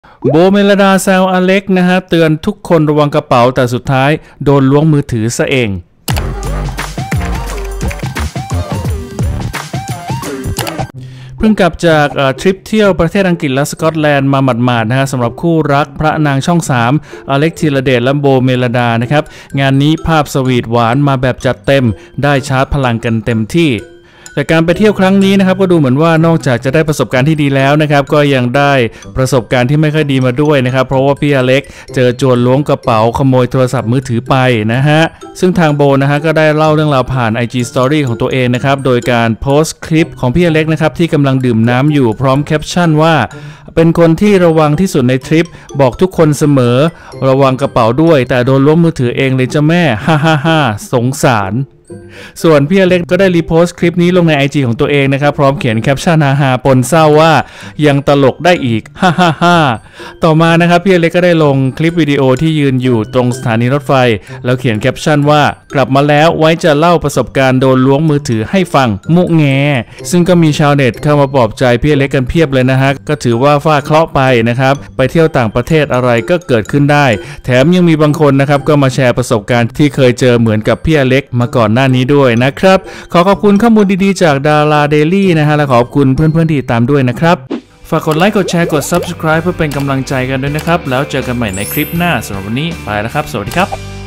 โบเมลดาแซวอเล็กนะฮะเตือนทุกคนระวังกระเป๋าแต่สุดท้ายโดนล้วงมือถือซะเองเพิ่งกลับจากทริปเที่ยวประเทศอังกฤษและสกอตแลนด์มาหมาดๆนะฮะสำหรับคู่รักพระนางช่อง3อเล็กธีรเดชและโบเมลดานะครับงานนี้ภาพสวีทหวานมาแบบจัดเต็มได้ชาร์จพลังกันเต็มที่แต่การไปเที่ยวครั้งนี้นะครับก็ดูเหมือนว่านอกจากจะได้ประสบการณ์ที่ดีแล้วนะครับก็ยังได้ประสบการณ์ที่ไม่ค่อยดีมาด้วยนะครับเพราะว่าพี่อเล็กเจอโจรล้วงกระเป๋าขโมยโทรศัพท์มือถือไปนะฮะซึ่งทางโบนะฮะก็ได้เล่าเรื่องราวผ่าน IG Story ของตัวเองนะครับโดยการโพสต์คลิปของพี่อเล็กนะครับที่กำลังดื่มน้ำอยู่พร้อมแคปชั่นว่าเป็นคนที่ระวังที่สุดในทริปบอกทุกคนเสมอระวังกระเป๋าด้วยแต่โดนล้วงมือถือเองเลยจ้ะแม่ฮ่าฮ่าฮ่าสงสารส่วนพี่อเล็กก็ได้รีโพสต์คลิปนี้ลงใน IG ของตัวเองนะครับพร้อมเขียนแคปชั่นฮาๆปนเศร้าว่ายังตลกได้อีกฮ่าฮ่าฮ่าต่อมานะครับพี่อเล็กก็ได้ลงคลิปวิดีโอที่ยืนอยู่ตรงสถานีรถไฟแล้วเขียนแคปชั่นว่ากลับมาแล้วไว้จะเล่าประสบการณ์โดนล้วงมือถือให้ฟังมุแงซึ่งก็มีชาวเน็ตเข้ามาปลอบใจพี่อเล็กกันเพียบเลยนะฮะก็ถือว่าฟาดเคราะห์ไปนะครับไปเที่ยวต่างประเทศอะไรก็เกิดขึ้นได้แถมยังมีบางคนนะครับก็มาแชร์ประสบการณ์ที่เคยเจอเหมือนกับพี่อเล็กมาก่อนหน้านี้ด้วยนะครับขอบคุณข้อมูลดีๆจากดาราเดลี่นะฮะและขอบคุณเพื่อนๆที่ตามด้วยนะครับฝากกดไลค์กดแชร์กด Subscribe เพื่อเป็นกำลังใจกันด้วยนะครับแล้วเจอกันใหม่ในคลิปหน้าสำหรับวันนี้ไปแล้วครับสวัสดีครับ